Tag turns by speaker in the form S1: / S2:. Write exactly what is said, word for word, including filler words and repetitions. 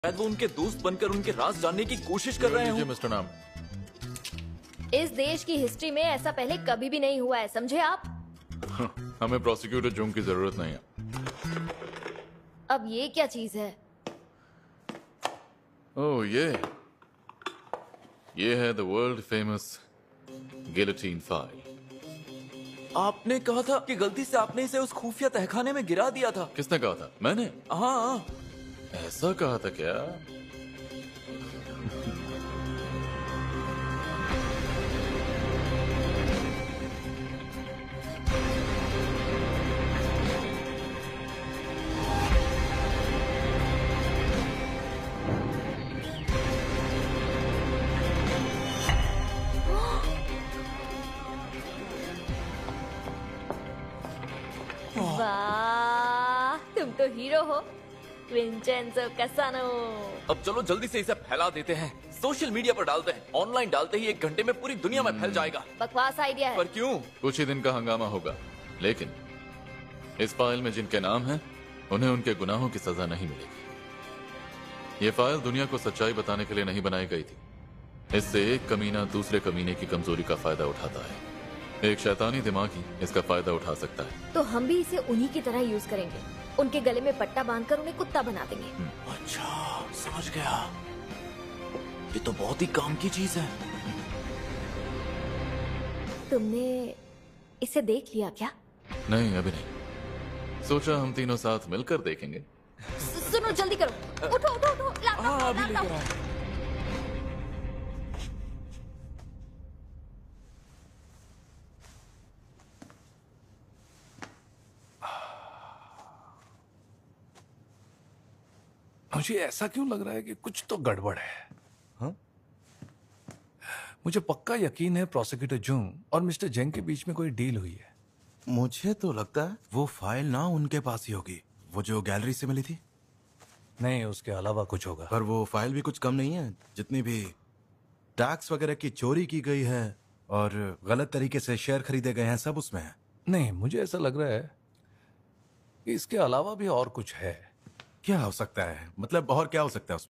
S1: शायद वो उनके दोस्त बनकर उनके राज जानने की कोशिश कर रहे हैं।
S2: मिस्टर नाम,
S3: इस देश की हिस्ट्री में ऐसा पहले कभी भी नहीं हुआ है, समझे आप?
S2: हमें प्रोसिक्यूटर जुंग की जरूरत नहीं है।
S3: अब ये क्या चीज है?
S2: ओह ये ये है the world famous guillotine file.
S1: आपने कहा था कि गलती से आपने इसे उस खुफिया तहखाने में गिरा दिया था।
S2: किसने कहा था? मैंने?
S1: हाँ।
S2: ऐसा कहा था क्या?
S3: वाह, तुम तो हीरो हो, विंचेंजो कैसानो।
S1: अब चलो जल्दी से इसे फैला देते हैं, सोशल मीडिया पर डालते हैं। ऑनलाइन डालते ही एक घंटे में पूरी दुनिया में फैल जाएगा।
S3: बकवास आइडिया है।
S1: पर क्यों?
S2: कुछ ही दिन का हंगामा होगा, लेकिन इस फाइल में जिनके नाम हैं, उन्हें उनके गुनाहों की सजा नहीं मिलेगी। ये फाइल दुनिया को सच्चाई बताने के लिए नहीं बनाई गई थी। इससे एक कमीना दूसरे कमीने की कमजोरी का फायदा उठाता है। एक शैतानी दिमागी इसका फायदा उठा सकता है।
S3: तो हम भी इसे उन्हीं की तरह यूज करेंगे। उनके गले में पट्टा बांधकर उन्हें कुत्ता बना देंगे।
S1: अच्छा, समझ गया। ये तो बहुत ही काम की चीज है।
S3: तुमने इसे देख लिया क्या?
S2: नहीं, अभी नहीं। सोचा हम तीनों साथ मिलकर देखेंगे।
S3: सु- सुनो, जल्दी करो। उठो उठो उठो, लाता हूं,
S1: हाँ, अभी
S3: लाता
S1: लेकर
S3: हूं।
S1: आए।
S4: मुझे ऐसा क्यों लग रहा है कि कुछ तो गड़बड़ है। हाँ? मुझे पक्का यकीन है प्रोसिक्यूटर जुंग और मिस्टर जेंग के बीच में कोई डील हुई है।
S5: मुझे तो लगता है वो फाइल ना उनके पास ही होगी, वो जो गैलरी से मिली थी।
S4: नहीं, उसके अलावा कुछ होगा।
S5: पर वो फाइल भी कुछ कम नहीं है। जितनी भी टैक्स वगैरह की चोरी की गई है और गलत तरीके से शेयर खरीदे गए हैं, सब उसमें है।
S4: नहीं, मुझे ऐसा लग रहा है कि इसके अलावा भी और कुछ है।
S5: क्या हो सकता है? मतलब और क्या हो सकता है उसमें?